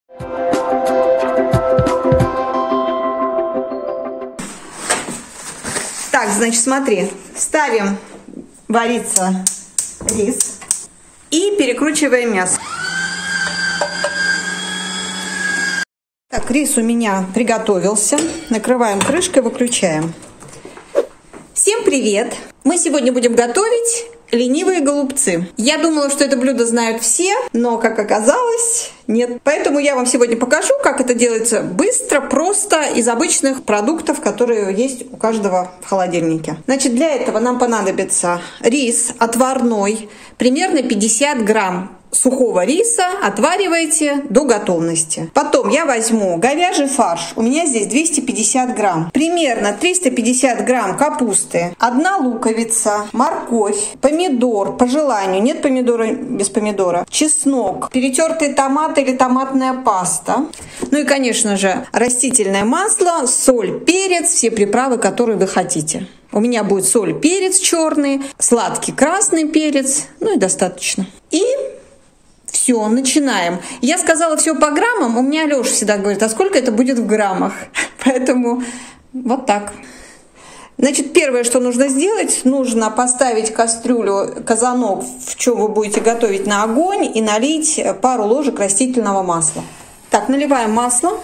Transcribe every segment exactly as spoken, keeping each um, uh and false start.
Так, значит, смотри, ставим вариться рис и перекручиваем мясо. Так, рис у меня приготовился. Накрываем крышкой, выключаем. Всем привет! Мы сегодня будем готовить ленивые голубцы. Я думала, что это блюдо знают все, но, как оказалось, нет. Поэтому я вам сегодня покажу, как это делается быстро, просто, из обычных продуктов, которые есть у каждого в холодильнике. Значит, для этого нам понадобится рис отварной, примерно пятьдесят грамм. Сухого риса отвариваете до готовности. Потом я возьму говяжий фарш. У меня здесь двести пятьдесят грамм. Примерно триста пятьдесят грамм капусты. Одна луковица, морковь, помидор по желанию. Нет помидора без помидора. Чеснок, перетертый томат или томатная паста. Ну и, конечно же, растительное масло, соль, перец, все приправы, которые вы хотите. У меня будет соль, перец черный, сладкий красный перец. Ну и достаточно. И все, начинаем. Я сказала все по граммам, у меня Леша всегда говорит, а сколько это будет в граммах? Поэтому вот так. Значит, первое, что нужно сделать, нужно поставить кастрюлю, казанок, в чем вы будете готовить, на огонь и налить пару ложек растительного масла. Так, наливаем масло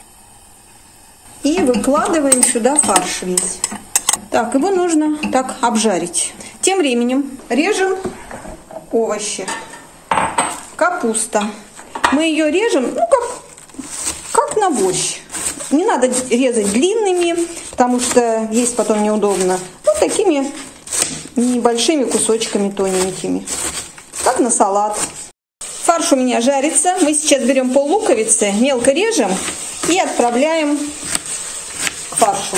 и выкладываем сюда фарш весь. Так, его нужно так обжарить. Тем временем режем овощи. Капуста. Мы ее режем, ну, как, как на борщ. Не надо резать длинными, потому что есть потом неудобно. Вот такими небольшими кусочками тоненькими. Как на салат. Фарш у меня жарится. Мы сейчас берем пол луковицы, мелко режем и отправляем к фаршу.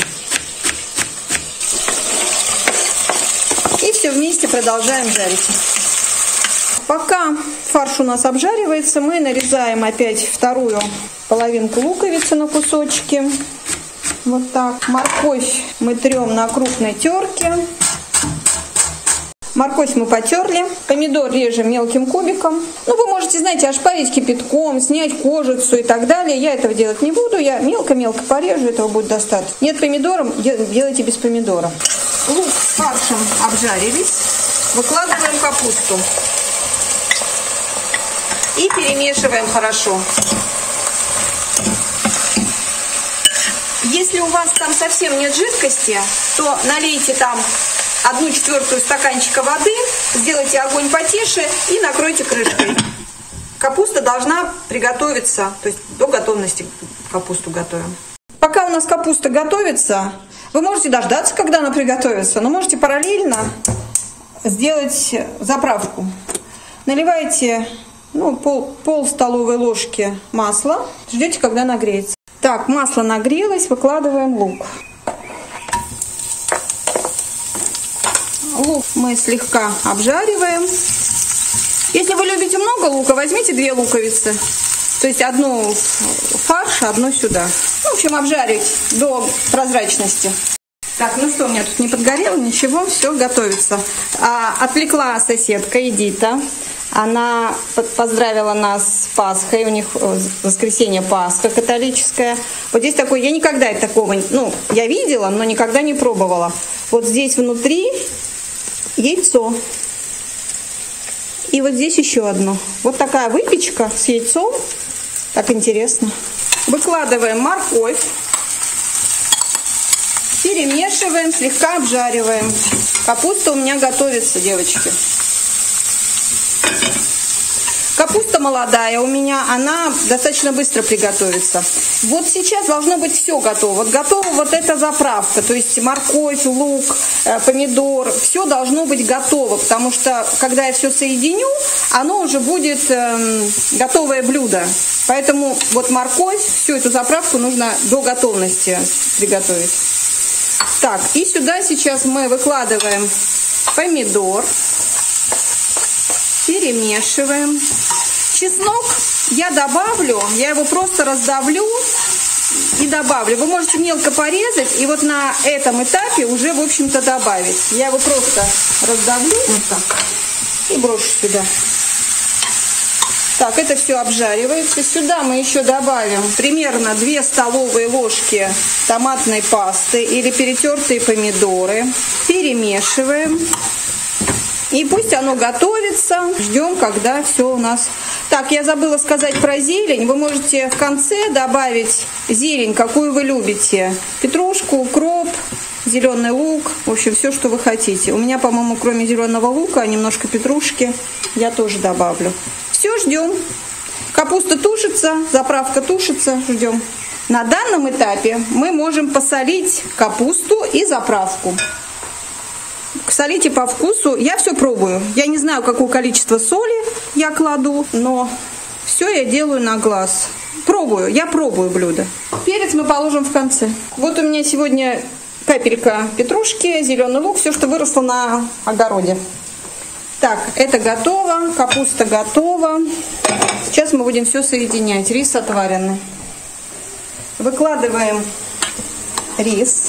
И все вместе продолжаем жарить. Пока фарш у нас обжаривается, мы нарезаем опять вторую половинку луковицы на кусочки. Вот так. Морковь мы трем на крупной терке. Морковь мы потерли. Помидор режем мелким кубиком. Ну, вы можете, знаете, ошпарить кипятком, снять кожицу и так далее. Я этого делать не буду. Я мелко-мелко порежу, этого будет достаточно. Нет помидора, делайте без помидора. Лук с фаршем обжарились. Выкладываем капусту. И перемешиваем хорошо. Если у вас там совсем нет жидкости, то налейте там одну четвертую стаканчика воды, сделайте огонь потише и накройте крышкой. Капуста должна приготовиться, то есть до готовности капусту готовим. Пока у нас капуста готовится, вы можете дождаться, когда она приготовится, но можете параллельно сделать заправку. Наливайте ну, пол, пол столовой ложки масла. Ждете, когда нагреется. Так, масло нагрелось, выкладываем лук. Лук мы слегка обжариваем. Если вы любите много лука, возьмите две луковицы. То есть одну в фарш, одну сюда. В общем, обжарить до прозрачности. Так, ну что, у меня тут не подгорело, ничего, все готовится. А, отвлекла соседка Эдита. Она поздравила нас с Пасхой, у них воскресенье Пасха католическая. Вот здесь такой, я никогда такого, ну, я видела, но никогда не пробовала. Вот здесь внутри яйцо. И вот здесь еще одно. Вот такая выпечка с яйцом. Так интересно. Выкладываем морковь. Перемешиваем, слегка обжариваем. Капуста у меня готовится, девочки. Капуста молодая у меня, она достаточно быстро приготовится. Вот сейчас должно быть все готово. Вот готова вот эта заправка, то есть морковь, лук, помидор, все должно быть готово, потому что когда я все соединю, оно уже будет э, готовое блюдо. Поэтому вот морковь, всю эту заправку нужно до готовности приготовить. Так, и сюда сейчас мы выкладываем помидор. Перемешиваем. Чеснок я добавлю, я его просто раздавлю и добавлю. Вы можете мелко порезать и вот на этом этапе уже, в общем-то, добавить. Я его просто раздавлю вот так и брошу сюда. Так, это все обжаривается. Сюда мы еще добавим примерно две столовые ложки томатной пасты или перетертые помидоры. Перемешиваем. И пусть оно готовится. Ждем, когда все у нас... Так, я забыла сказать про зелень. Вы можете в конце добавить зелень, какую вы любите. Петрушку, укроп, зеленый лук. В общем, все, что вы хотите. У меня, по-моему, кроме зеленого лука, немножко петрушки я тоже добавлю. Все, ждем. Капуста тушится, заправка тушится. Ждем. На данном этапе мы можем посолить капусту и заправку. Солите по вкусу. Я все пробую. Я не знаю, какое количество соли я кладу, но все я делаю на глаз. Пробую. Я пробую блюдо. Перец мы положим в конце. Вот у меня сегодня капелька петрушки, зеленый лук, все, что выросло на огороде. Так, это готово. Капуста готова. Сейчас мы будем все соединять. Рис отваренный. Выкладываем рис.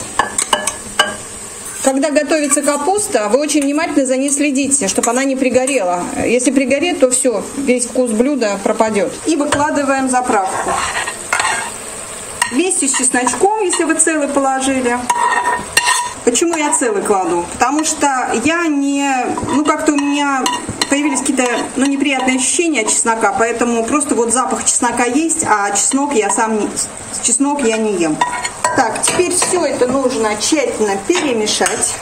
Когда готовится капуста, вы очень внимательно за ней следите, чтобы она не пригорела. Если пригорит, то все, весь вкус блюда пропадет. И выкладываем заправку. Вместе с чесночком, если вы целый положили. Почему я целый кладу? Потому что я не... Ну, как-то у меня появились какие-то ну, неприятные ощущения от чеснока, поэтому просто вот запах чеснока есть, а чеснок я сам не... Чеснок я не ем. Так, теперь все это нужно тщательно перемешать.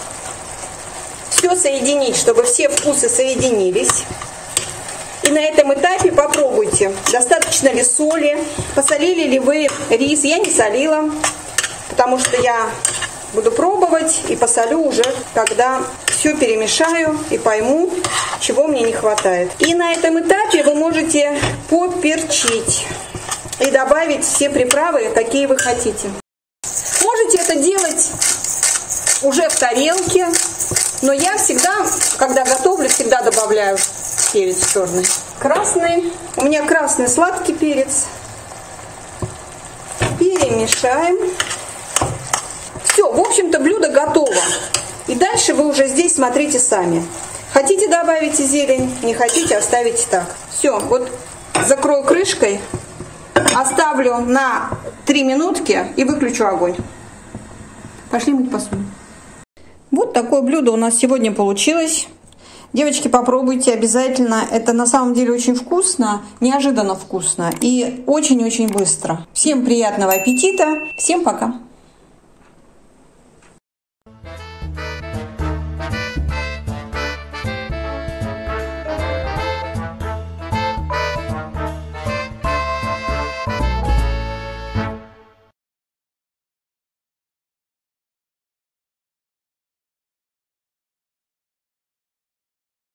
Все соединить, чтобы все вкусы соединились. И на этом этапе попробуйте, достаточно ли соли, посолили ли вы рис. Я не солила, потому что я буду пробовать и посолю уже, когда все перемешаю и пойму, чего мне не хватает. И на этом этапе вы можете поперчить и добавить все приправы, какие вы хотите. Можете это делать уже в тарелке, но я всегда, когда готовлю, всегда добавляю перец черный. Красный. У меня красный сладкий перец. Перемешаем. Все, в общем-то, блюдо готово. И дальше вы уже здесь смотрите сами. Хотите, добавите зелень, не хотите, оставите так. Все, вот закрою крышкой. Оставлю на три минутки и выключу огонь. Пошли мыть посуду. Вот такое блюдо у нас сегодня получилось. Девочки, попробуйте обязательно. Это на самом деле очень вкусно, неожиданно вкусно и очень-очень быстро. Всем приятного аппетита. Всем пока.